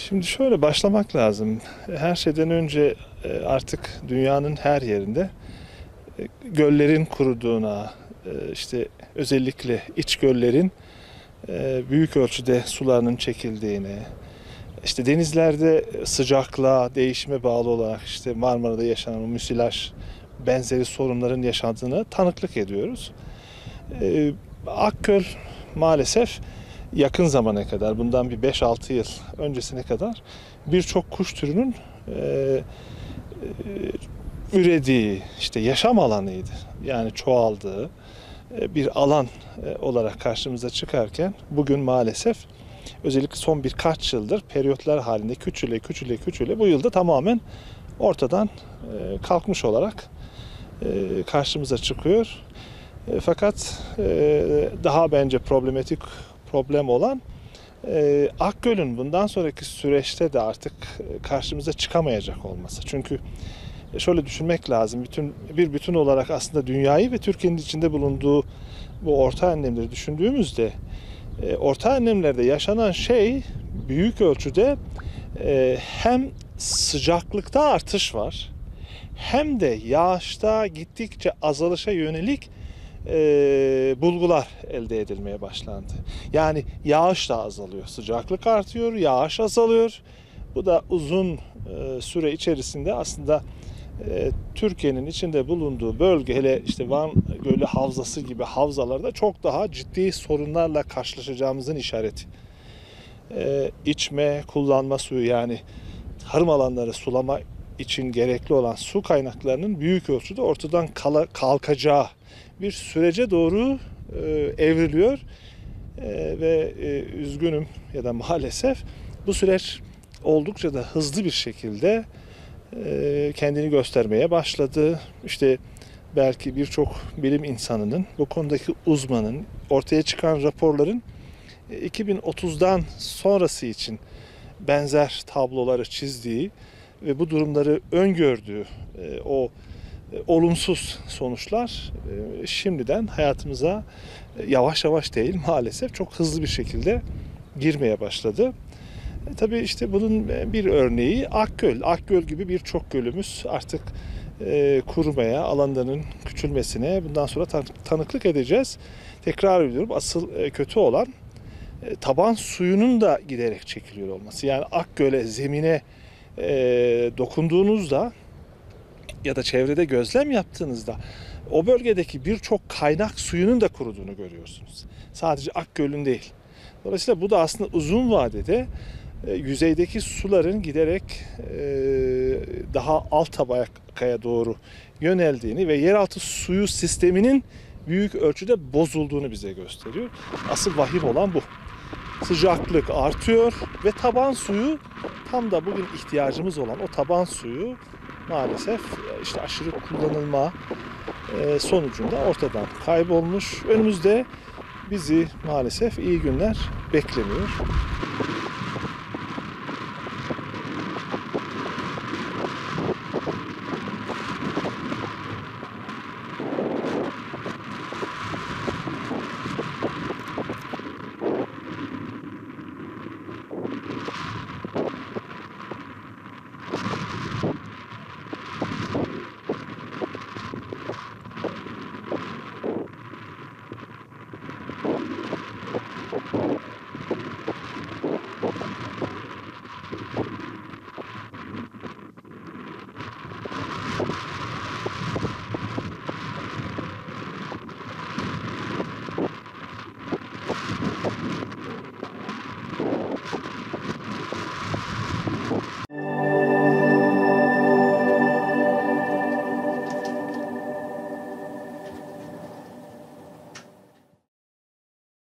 Şimdi şöyle başlamak lazım. Her şeyden önce artık dünyanın her yerinde göllerin kuruduğuna, işte özellikle iç göllerin büyük ölçüde sularının çekildiğine, işte denizlerde sıcaklığa, değişime bağlı olarak işte Marmara'da yaşanan o müsilaj benzeri sorunların yaşandığını tanıklık ediyoruz. Akgöl maalesef yakın zamana kadar, bundan bir 5-6 yıl öncesine kadar birçok kuş türünün ürediği, işte yaşam alanıydı. Yani çoğaldığı bir alan olarak karşımıza çıkarken bugün maalesef özellikle son birkaç yıldır periyotlar halinde küçüle bu yılda tamamen ortadan kalkmış olarak karşımıza çıkıyor. Fakat daha bence problem olan Akgöl'ün bundan sonraki süreçte de artık karşımıza çıkamayacak olması. Çünkü şöyle düşünmek lazım. Bir bütün olarak aslında dünyayı ve Türkiye'nin içinde bulunduğu bu orta enlemleri düşündüğümüzde orta enlemlerde yaşanan şey büyük ölçüde hem sıcaklıkta artış var hem de yağışta gittikçe azalışa yönelik bulgular elde edilmeye başlandı. Yani yağış da azalıyor, sıcaklık artıyor, yağış azalıyor. Bu da uzun süre içerisinde aslında Türkiye'nin içinde bulunduğu bölge, hele işte Van Gölü Havzası gibi havzalarda çok daha ciddi sorunlarla karşılaşacağımızın işareti. İçme, kullanma suyu, yani tarım alanları sulama için gerekli olan su kaynaklarının büyük ölçüde ortadan kalkacağı bir sürece doğru evriliyor. Ve üzgünüm ya da maalesef bu süreç oldukça da hızlı bir şekilde kendini göstermeye başladı. İşte belki birçok bilim insanının, bu konudaki uzmanın ortaya çıkan raporların 2030'dan sonrası için benzer tabloları çizdiği ve bu durumları öngördüğü o olumsuz sonuçlar şimdiden hayatımıza yavaş yavaş değil, maalesef çok hızlı bir şekilde girmeye başladı. Tabii işte bunun bir örneği Akgöl. Akgöl gibi birçok gölümüz artık kurumaya, alanlarının küçülmesine bundan sonra tanıklık edeceğiz. Tekrar ediyorum, asıl kötü olan taban suyunun da giderek çekiliyor olması. Yani Akgöl'e, zemine dokunduğunuzda ya da çevrede gözlem yaptığınızda o bölgedeki birçok kaynak suyunun da kuruduğunu görüyorsunuz. Sadece Akgöl'ün değil. Dolayısıyla bu da aslında uzun vadede yüzeydeki suların giderek daha alt tabakaya doğru yöneldiğini ve yeraltı suyu sisteminin büyük ölçüde bozulduğunu bize gösteriyor. Asıl vahim olan bu. Sıcaklık artıyor ve taban suyu, tam da bugün ihtiyacımız olan o taban suyu maalesef işte aşırı kullanılma sonucunda ortadan kaybolmuş. Önümüzde bizi maalesef iyi günler beklemiyor.